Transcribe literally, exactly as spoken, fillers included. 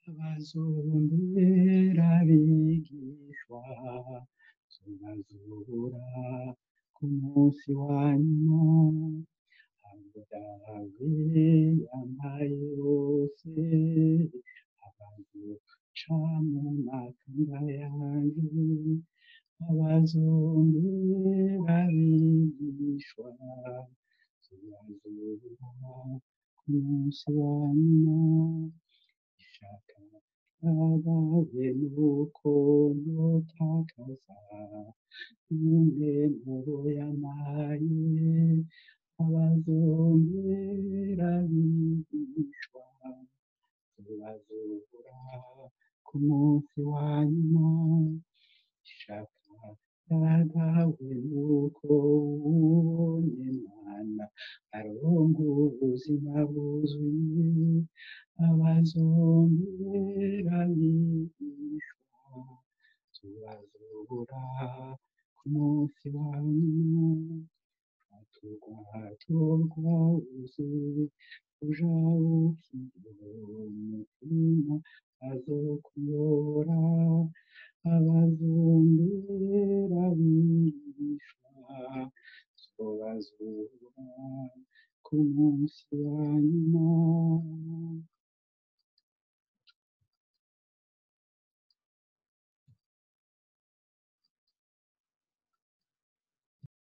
bazombera abigishwa tubazura ku munsi wa nyuma aburawe yampaye bose abazoca mu makanga yanjye abazombera abigishwa tubazura ku munsi wa nyuma ishaka ryabaye nuko ntotakaza umwe mu bo yampaye abazombera abigishwa tubazura ku munsi wa nyuma ishaka ryagawe nuko ubonye Imana aronka ubuzima bwuzuye abazombera abigishwa tubazura ku munsi wa nyuma turwa wuzuye uja ukiye umutima azokuyora abazombera abigishwa tubazura ku munsi wa nyuma